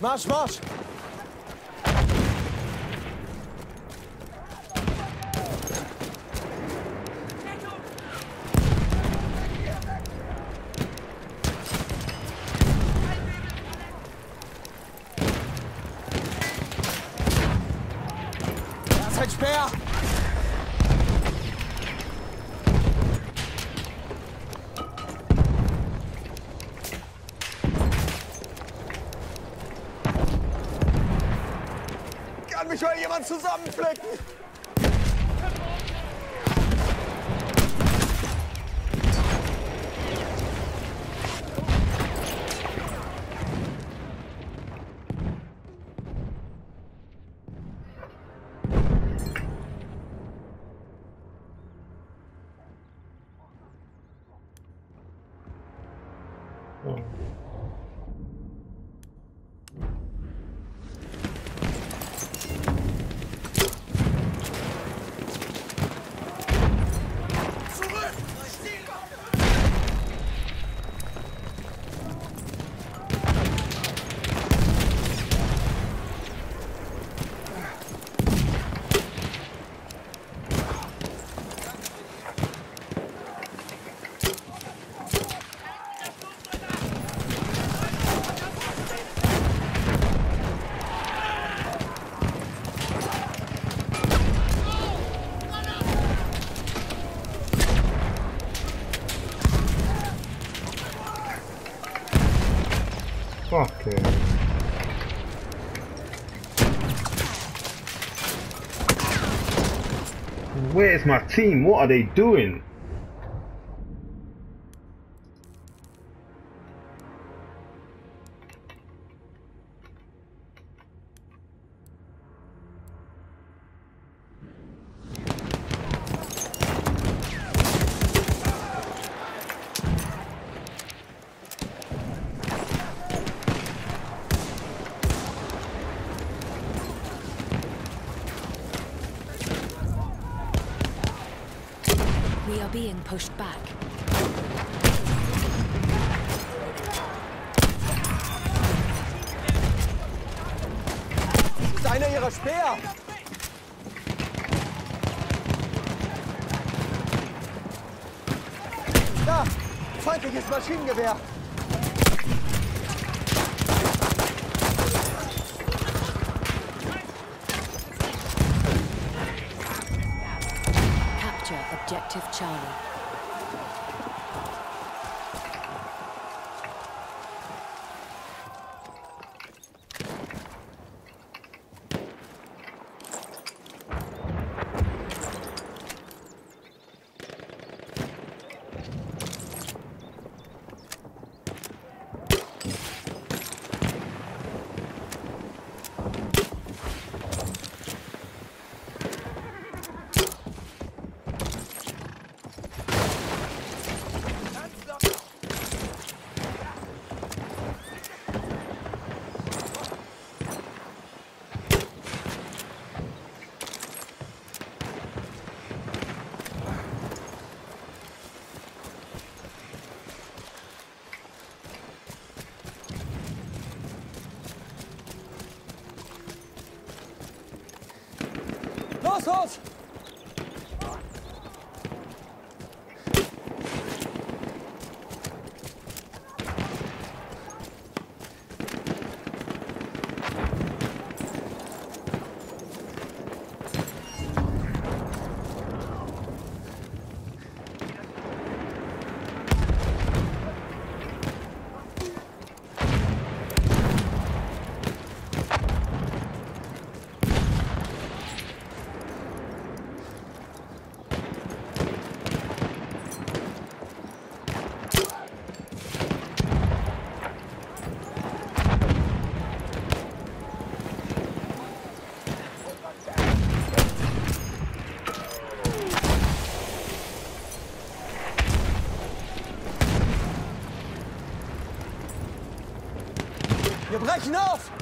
Marsch, Marsch! Da ist ein Speer! Kann mich mal jemand zusammenflecken? Okay. Where's my team? What are they doing? We are being pushed back. Das ist einer ihrer Speer! Da! Feindliches Maschinengewehr! Objective Charlie. Los, los! Wir brechen auf!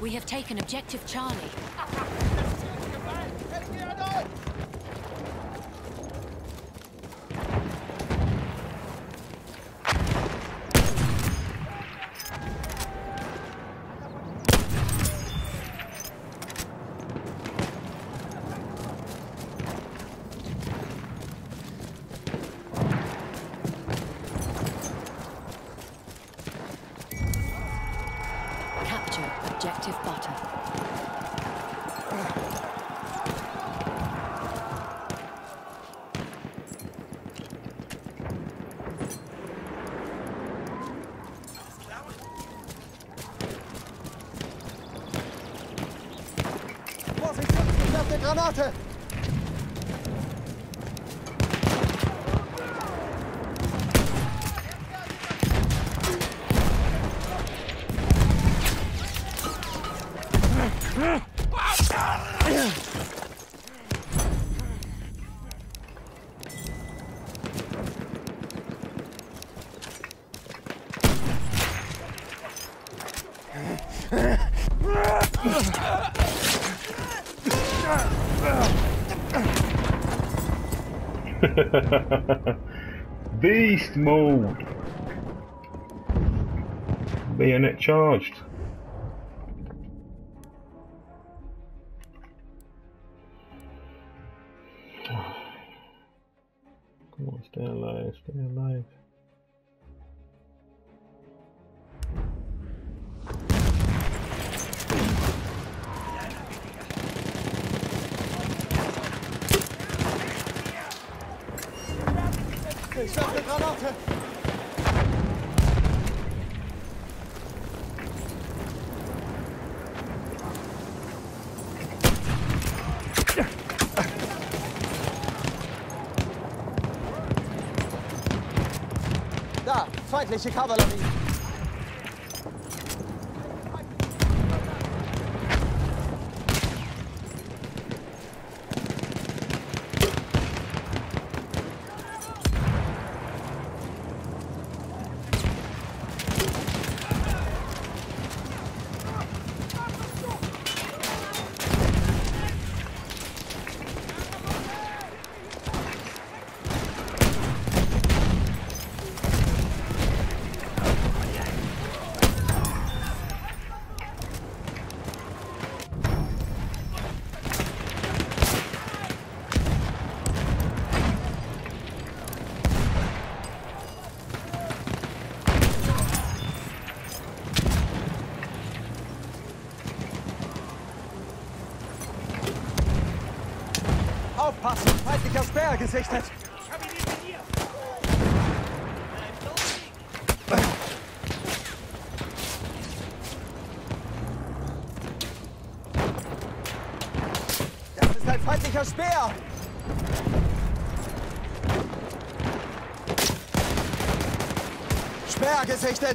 We have taken objective Charlie. Capture objective butter. Vorsicht, ich werfe eine Granate! Beast mode. Bayonet charged. Come on, stay alive, stay alive. Ich werfe eine Granate! Da, feindliche Kavallerie! Aufpassen! Feindlicher Speer gesichtet! Ich habe ihn eliminiert! Das ist ein feindlicher Speer! Speer gesichtet!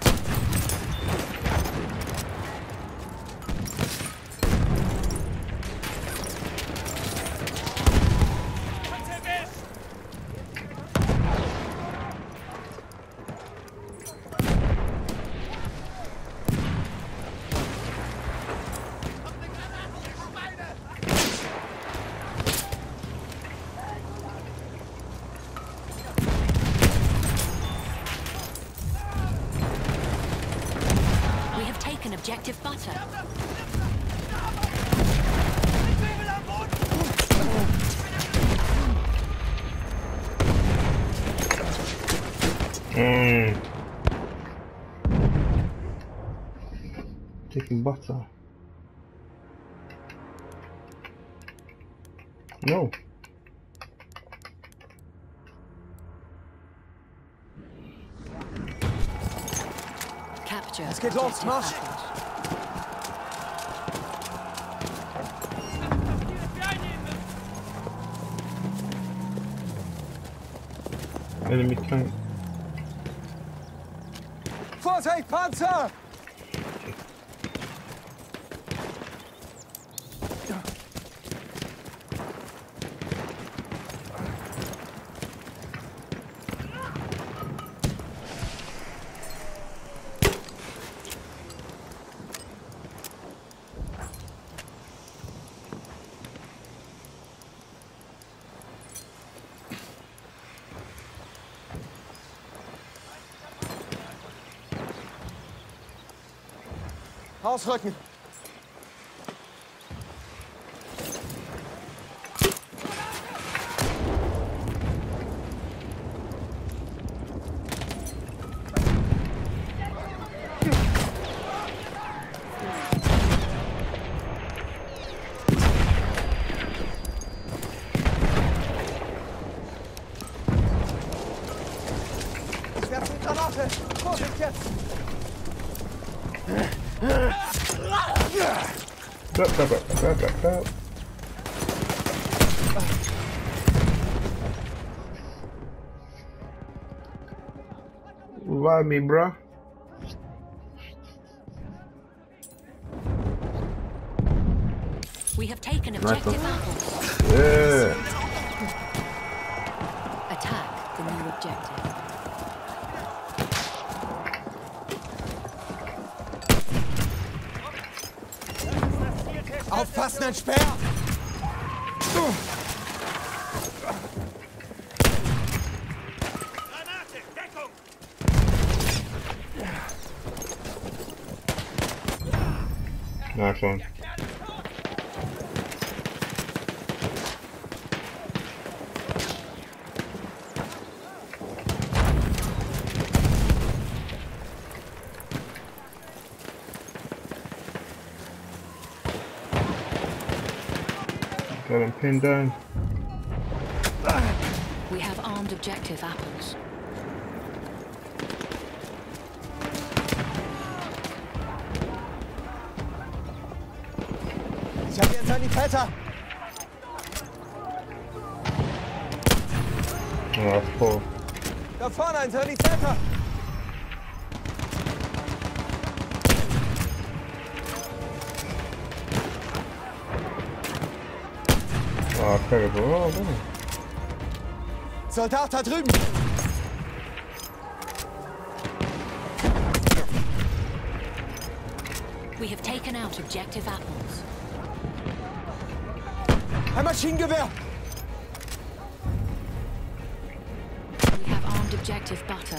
We have taken objective butter. Taking butter. No. Capture Es geht los, objective Marsch! butter. Enemy tank. Vorsicht, Panzer! Ausrücken. Ich werfe eine Granate. Vorsicht jetzt. Clap. Revive me, bro. We have taken Nice objective one. apples. Yeah. Attack the new objective. Aufpassen, ein Speer. Nice one. Got him pinned down. We have armed objective apples. Ich habe hier einen Sanitäter. Oh, that's full. Da vorne ein Sanitäter. Oh, terrible. Oh, man. Soldat da drüben. We have taken out objective apples. Ein Maschinengewehr. We have armed objective butter.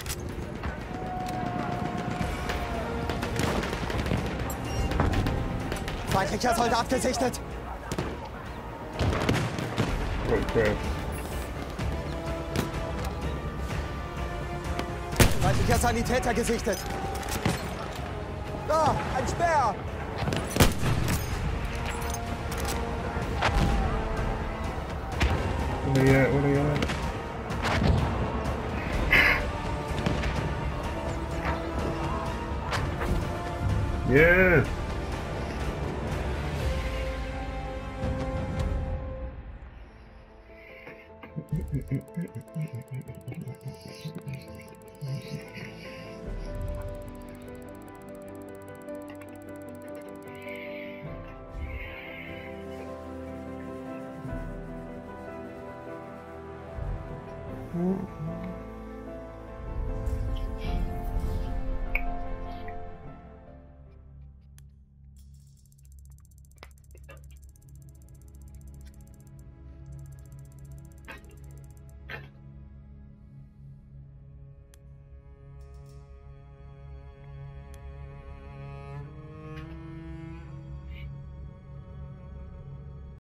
Feindlicher Soldat gesichtet. Good crash. Feindlicher Sanitäter gesichtet. Da, ein Speer. Where they at? Where they at? Yes!